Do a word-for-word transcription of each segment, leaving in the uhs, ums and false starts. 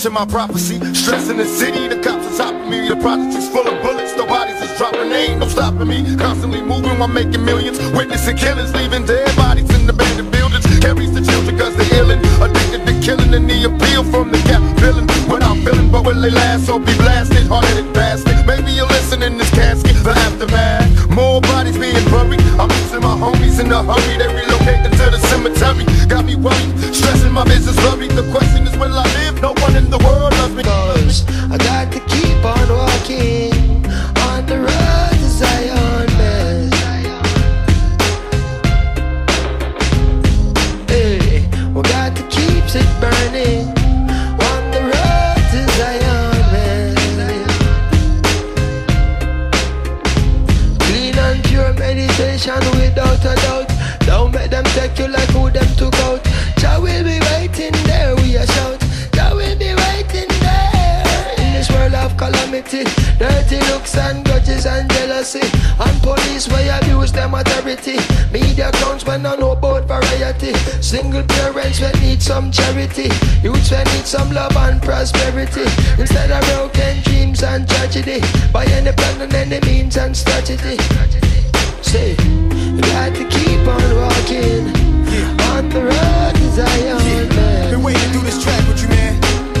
preaching my prophecy. Stressing the city, the cops are topping me. The projects full of bullets, the bodies is dropping. They ain't no stopping me. Constantly moving while making millions. Witnessing killings, leaving dead bodies in abandoned buildings. Carries the children cause they're illin'. Addicted to killing and the appeal from the gap feeling. What I'm feeling, but will they last or be blasted? Hard-headed bastard. Maybe you'll listen in this casket, the aftermath. More bodies being buried. I'm losing my homies in a hurry. They relocating to the cemetery. Got me worried, stressing my business worried. The question is, will I live? No one in the world loves me. Cause I got to keep on walking on the road to Zion, man. Hey, we got to keep it burning on the road to Zion, man. Clean and pure meditation without a doubt. Don't make them take you like who them took out. Jah will be waiting there, we a shout. Jah will be waiting there. In this world of calamity, dirty looks and grudges and jealousy, and police where abuse them authority. Media clowns when I know about variety. Single parents when need some charity. Youths when need some love and prosperity. Instead of broken dreams and tragedy, by any plan and any means and strategy. Say, you got to keep on walking, yeah, on the road to Zion, yeah, man. Been waiting to do this track with you, man.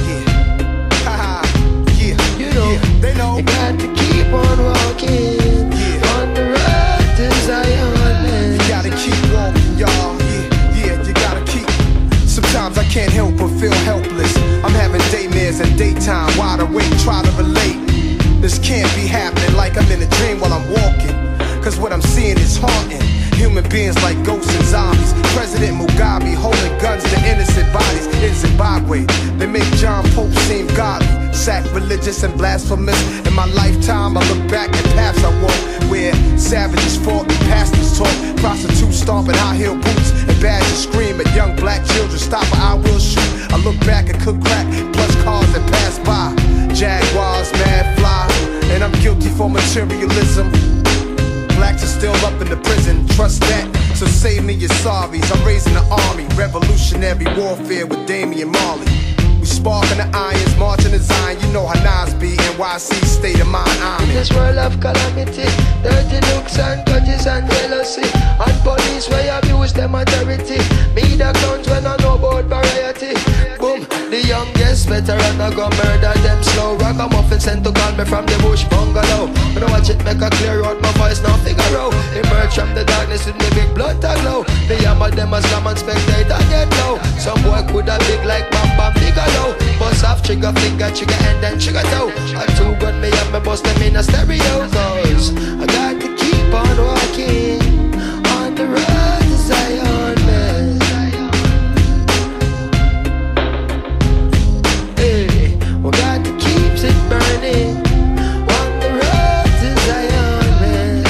Yeah, haha, yeah, you know, yeah, they know. You got to keep on walking, yeah, on the road to Zion, man. You gotta keep walking, y'all. Yeah, yeah, you gotta keep. Sometimes I can't help but feel helpless. I'm having daymares and daytime, wide awake, try to relate. This can't be happening like I'm in a dream while I'm walking. Cause what I'm seeing is haunting. Human beings like ghosts and zombies. President Mugabe holding guns to innocent bodies in Zimbabwe. They make John Pope seem godly, sacrilegious and blasphemous. In my lifetime I look back at paths I walk, where savages fought and pastors taught. Prostitutes stomping high heel boots and badgers scream at young black children. Stop or I will shoot. I look back and cook crack, plus cars that pass by. Jaguars, mad fly, and I'm guilty for materialism. Blacks are still up in the prison, trust that. So save me your sorries. I'm raising the army, revolutionary warfare with Damian Marley. We sparking the irons, marching the Zion. You know how Nas be, N Y C state of mind. I'm in this world of calamity, dirty looks and grudges and jealousy, and police where abuse them authority. Media clowns when I know about variety. Boom, the youngest veteran I go murder them slow. Ragamuffin sent to call me from the bush bungalow. When I watch it make a clear out my voice now figure out. Emerge from the darkness with me big blood tag low. The yammer them as slam and spectator get low. Some boy coulda big like Bam Bam Bigelow. Bust off trigger finger, trigger and then trigger toe. I two gun me up, me bust them in a stereo. Cause I got to keep on walking on the road to Zion, man. Hey, we got to keep it burning on the road to Zion, man.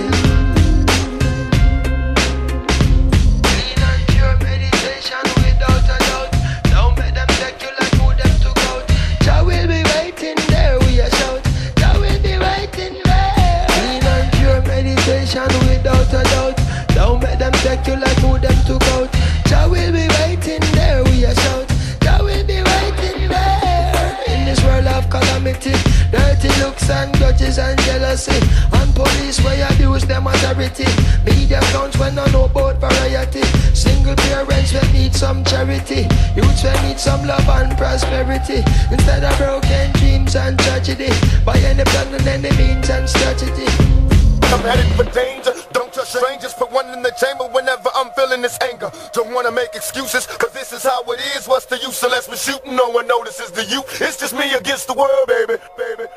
Clean and pure meditation without a doubt. Don't make them take you like who them took out. Jah will be waiting there, we a shout. Jah will be waiting there. Clean and pure meditation without a doubt. Don't make them take you like who them took out. Jah will be waiting there, we a shout. Jah will be waiting there. In this world of calamity, dirty looks and grudges and jealousy, and police where abuse them authority. Media clowns when I know about variety. Single parents when need some charity. Youths when need some love and prosperity. Instead of broken dreams and tragedy, by any plan and any means and strategy. I'm headed for danger, don't trust strangers. Put one in the chamber whenever I'm feeling this anger. Don't wanna make excuses, cause this is how it is. What's the use unless we're shooting? No one notices the youth. It's just me against the world, baby, baby.